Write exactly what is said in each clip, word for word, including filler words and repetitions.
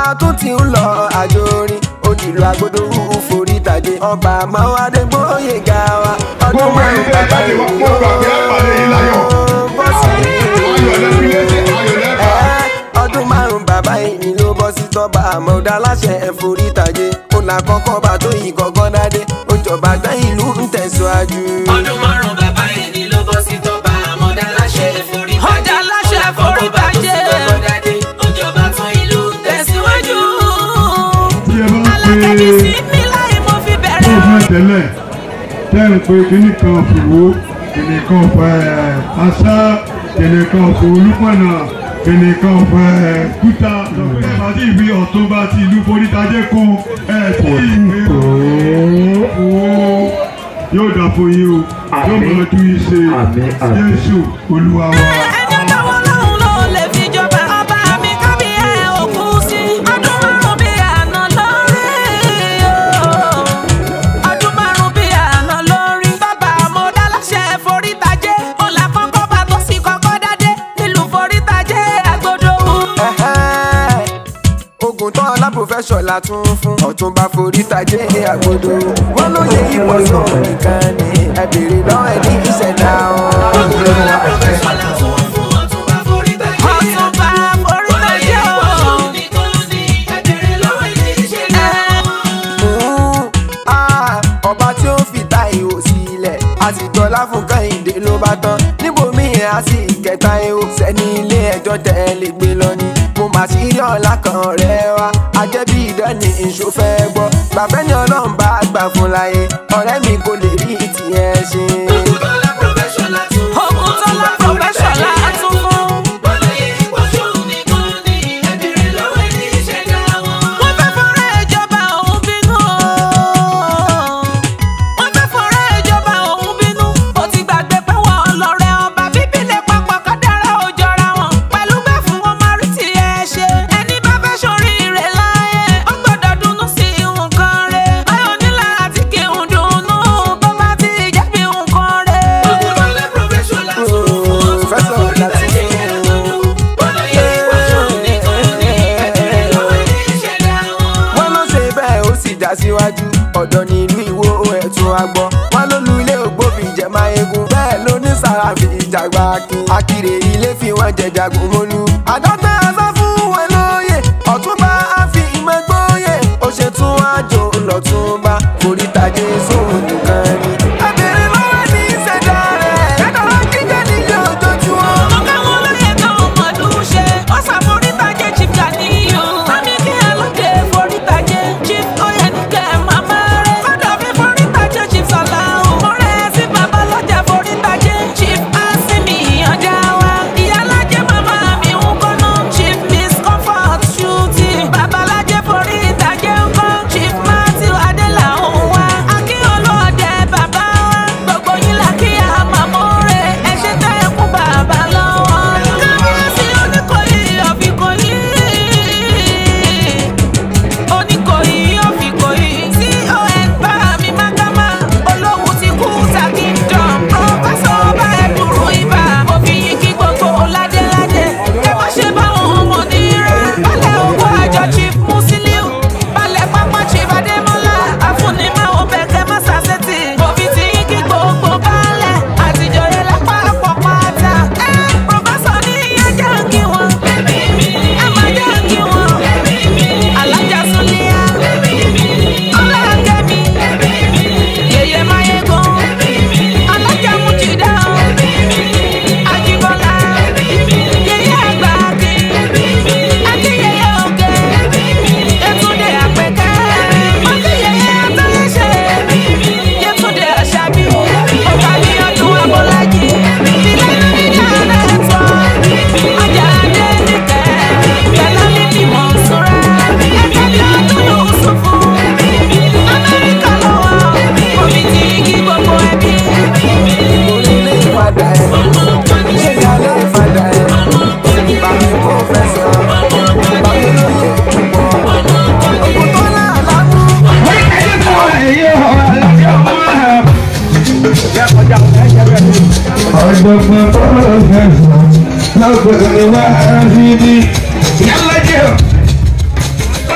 tún ti ń lọ àjò orin òdìlú agbódò forí tàdé ọba àmọ́wádé gbóyè ga wa ọdún márùn bàbá ìlú ọdún márùn bàbá ìlú ló bọ́ sí tọ́ba àmọ́dá láṣẹ ẹ̀forí tàdé ó là kọ́kọ́ bá tó yìí kọ́kọ́ dádé ó jọba gbá ìlú ń tẹ̀síwájú. ọdún márùn bàbá ìlú ló bọ́ sí tọ́ba àmọ́dá láṣẹ ẹ̀forí tàdé ọjà láṣẹ ẹ̀forí tàdé ó jọba tán ìlú ń tẹ̀síwájú. alákẹ́bí sí mi láì mo fi bẹ̀rẹ̀. ó fẹ́ tẹ́lẹ̀ tẹ́lẹ̀ pé kíní kan fòwó kíní kan fẹ́ àṣà kíní kan fòwólúpọ̀nà kíní kan fẹ́ kúta lọ́pẹ́ àti ìwé ọ̀túnba ti ìlú forítajé kún ẹ̀ tí ìwé owó yóò dà fún yín o yóò máa tún yín ṣe Jésù Olúwa wa. Professor la tún fún Ọ̀túnba Forítajé Àgbòdo wọn ló yẹ ìwọ̀sán nìkan ni ẹ bèrè lọ́wọ́ ẹ ní ìṣẹ̀dá wọn. Ọ̀túnba Professor la tún fún Ọ̀túnba Forítajé Ọ̀túnba Forítajé ìwọ̀sán nìkan ni ẹ bèrè lọ́wọ́ ẹ ní ìṣẹ̀dá wọn. ọba tí ó fi ta ihò sílẹ̀ àtìtọ́lá fún Kẹ́hìndé ló bá tán níbòmí ẹ̀ á sì kẹta ihò sẹ́ni ilé ẹjọ́ tẹ̀ lè gbé lọ ni mo mà sí rí ọ̀la kan rẹ̀ wá ajẹ́bí ìdánì ìṣó fẹ́ gbọ́ gbàfẹ́ ni Ọlọ́run bá gbà fún láyé ọ̀rẹ́ mi kò lè rí tiẹ̀ ṣe. Ògúntọ́lá Professor la tún fún Ògúntọ́lá Professor la tún fún bọ́láyé ìwọ̀sán nìkan ni ẹ bèrè lọ́wọ́ ẹ ní ìṣẹ̀dá wọn. wọ́n fẹ́ fọ́rẹ́ ìjọba òun bínú wọ́n fẹ́ fọ́rẹ́ ìjọba òun bínú ó ti gbàgbé pé wọ́n lọ́rẹ́ ọba bíbélì papọ̀ kádàrá ò jọra wọn pẹ̀lú bẹ́ẹ̀ fún wọn máa rí tiẹ̀ ṣe ẹni bá fẹ́ sórí rẹ̀ láyé ó gbọ́dọ̀ dunnú sí nǹkan rẹ̀ ayọ̀ nílà àti kí n dunnú bó bá ti jẹ́ bí nǹkan rẹ̀. Ògúntọ́lá Professor la tún fún Ọ̀túnba Forítajé Àgbòdo bọ́láyé ìwọ̀sán nìkan ni ẹ bèrè lọ́wọ́ ẹ ní ìṣẹ̀dá wọn. wọ́n ló ṣe bẹ́ẹ̀ ó sì já síwájú ọ̀dọ̀ ní ìlú Ìwó ẹ̀tún agbọ́ wọ́n ló lu ilé ògbófin ìjẹ̀má eégún bẹ́ẹ̀ ló ní Sàràfì ìjàgbá akin Akire ilé fi wọ́n jẹ̀jàgùn mọ́lú àdọ́tẹ́ ẹ̀sọ́ fún wọn lóye Ọ̀túnba á fi ìmọ̀ gbóyè ó ṣe tún àjò lọ́túnba Forítajé sóhun nìkan ni ẹ bèrè lọ́wọ́ ní ìṣẹ̀dá rẹ̀ ẹ̀dọ̀ kíkẹ́ nílé ojoojúmọ́. ọmọ káwọn olóyè kan ọmọdún ṣe ó ṣàforítajé Chief Ganiyu àmì kí ẹ lóde Forítajé Chief Oyenike màmá rẹ̀ ọ̀dọ̀ fi Forítajé Chief Sọláhùn mọ̀rẹ́ sí bàbá lọ́jà Forítajé Chief Asimi ọjà wa ìyálájẹ màmá mi ń kọ́nà Chief Miss Comfort Shuti babalájẹ Forítajé ńkọ́ Chief Matthew Adélàhùn wa akínyọ̀lọ́ ọ̀dẹ bàbá wa gbogbo yín là kí a màmú rẹ̀ ẹ ṣe tẹ́ ẹ kú bàbá lọ́wọ́ kábíyèsí Oníkòyí Ọ̀fìnkòyí Oníkòyí Ọ̀fìnkòyí tí ó ẹ gbá mi mákàmá olóhùn ti kú ta kingdom Professor ọba ẹ̀dùrú ibà òfin yìí kí gbogbo ládéládé ẹ má ṣe bá wọn ọmọ nira balẹ̀ owó àjọ Chief Musiliu balẹ̀ pápá Chief Adémọ́lá àfúnimọ̀ ọbẹ̀kẹ́ masasẹ́tì òfin ti yìí kí gbogbo balẹ̀ àtijọ́yẹ lápapọ̀ pátá ẹ Professor ní iye jẹ́ kí wọn ẹ má jẹ́ kí wọn alájà Súlíà ọlọ́kẹ́mi yèyé máyégún alájà Mújídà Àjíbọ́lá yèyé àgbàkí akínyẹyẹ òkè Yétúndé àpẹkẹ akínyẹyẹ àtẹlẹsẹ Yétúndé àṣàbí ọ̀kàlì ọdún abọ́lájì ìlànà níjà lẹ́tọ̀ ọjà adé nìkẹ́ pẹ̀lú níbi Mọ̀nsúrà ẹ̀kẹ́ bí ọdún Yúsúfù Amẹ́ríkà lọ́wọ́ omi ti kí gbogbo ẹbí. onílé ìfàdà ẹ̀ ṣé ìyálé ìfàdà ẹ̀ bàmí Professor bàmí lóye púpọ̀ Ògúntọ́lá àlámú. ọ̀dọ̀gbọ̀n Professor lọ́gbọ̀n ni wá sí ní yálàjẹ́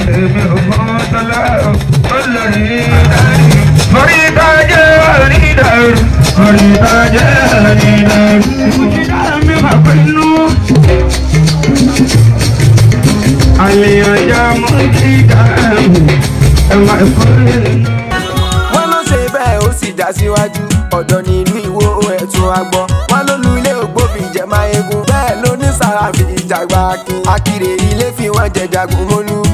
èmi ò mọ tọ́lá olórí ìdarí. Orí ìtajà ní ìdàrú. Orí ìtajà ní ìdàrú. Ìmúṣídá mi máa pinnu. Àlèyàn ya mú kíkà ẹ̀wà ìkórè. wọ́n ló ṣe bẹ́ẹ̀ ó sì já síwájú ọ̀dọ̀ nílùú Ìwó ẹ̀tún agbọ́n wọ́n ló lu ilé ògbófin jẹ máyégún bẹ́ẹ̀ ló ní Sàràfí ìjàgbá akin Akire ilé fi wọ́n jẹ Jagunmólú.